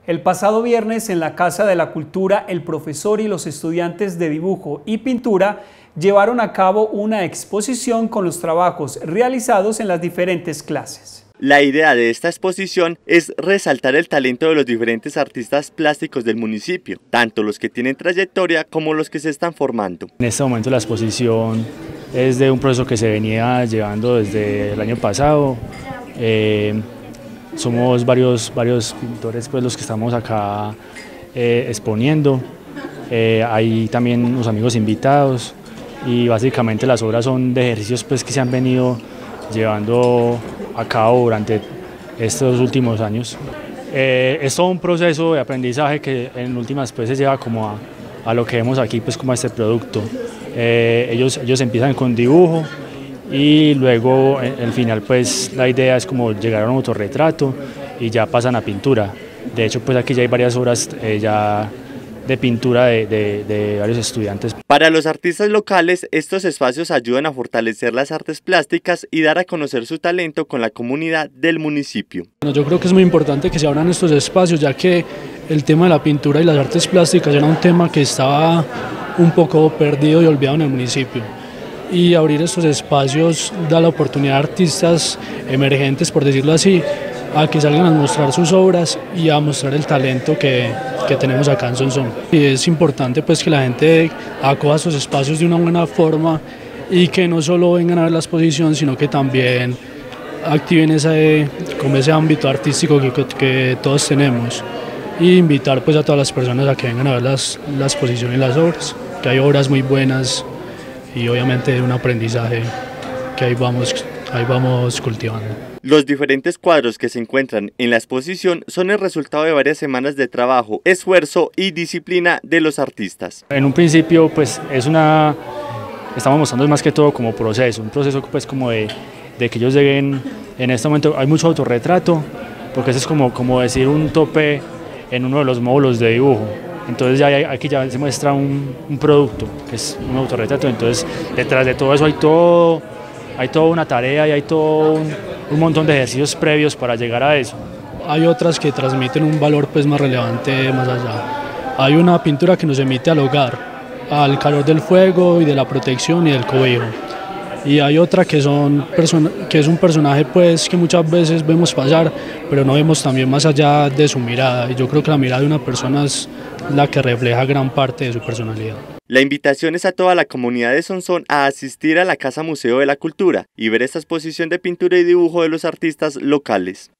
El pasado viernes en la Casa de la Cultura, el profesor y los estudiantes de dibujo y pintura llevaron a cabo una exposición con los trabajos realizados en las diferentes clases. La idea de esta exposición es resaltar el talento de los diferentes artistas plásticos del municipio, tanto los que tienen trayectoria como los que se están formando. En este momento la exposición es de un proceso que se venía llevando desde el año pasado. Somos varios pintores pues, los que estamos acá exponiendo. Hay también unos amigos invitados y básicamente las obras son de ejercicios pues, que se han venido llevando a cabo durante estos últimos años. Es todo un proceso de aprendizaje que en últimas pues, se lleva como a lo que vemos aquí, pues como a este producto. Ellos empiezan con dibujo y luego al final pues la idea es como llegar a un autorretrato y ya pasan a pintura. De hecho pues aquí ya hay varias obras ya de pintura de varios estudiantes. Para los artistas locales, estos espacios ayudan a fortalecer las artes plásticas y dar a conocer su talento con la comunidad del municipio. Yo creo que es muy importante que se abran estos espacios, ya que el tema de la pintura y las artes plásticas era un tema que estaba un poco perdido y olvidado en el municipio. Y abrir estos espacios da la oportunidad a artistas emergentes, por decirlo así, a que salgan a mostrar sus obras y a mostrar el talento que tenemos acá en Sonsón. Y es importante pues que la gente acoja esos espacios de una buena forma y que no solo vengan a ver la exposición, sino que también activen ese ámbito artístico que todos tenemos. Y invitar pues a todas las personas a que vengan a ver la exposición y las obras, que hay obras muy buenas y obviamente un aprendizaje que ahí vamos cultivando. Los diferentes cuadros que se encuentran en la exposición son el resultado de varias semanas de trabajo, esfuerzo y disciplina de los artistas. En un principio pues estamos mostrando más que todo como proceso, un proceso pues como de que ellos lleguen. En este momento hay mucho autorretrato, porque ese es como decir un tope en uno de los módulos de dibujo. Entonces aquí ya se muestra un producto, que es un autorretrato. Entonces detrás de todo eso hay toda una tarea y hay todo un montón de ejercicios previos para llegar a eso. Hay otras que transmiten un valor pues, más relevante más allá. Hay una pintura que nos emite al hogar, al calor del fuego y de la protección y del cobijo. Y hay otra que es un personaje pues, que muchas veces vemos pasar, pero no vemos también más allá de su mirada. Y yo creo que la mirada de una persona es la que refleja gran parte de su personalidad. La invitación es a toda la comunidad de Sonsón a asistir a la Casa Museo de la Cultura y ver esta exposición de pintura y dibujo de los artistas locales.